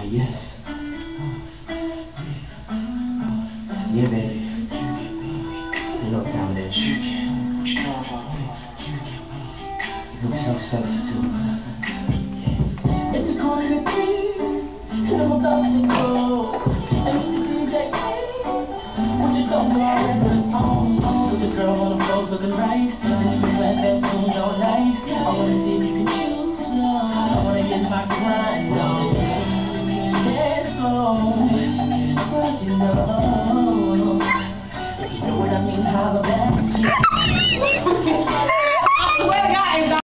Yes. Yeah, baby. You know what time it is. Jukin. What you doing for me? You look so sexy too. It's a quarter to 3, and I'm about to go. I used to DJ what you don't know, I put on. With the girl on the floor looking right, and you can clap that tune all night. I wanna see if you can choose love. I wanna get my grind on. Dance slow, but you know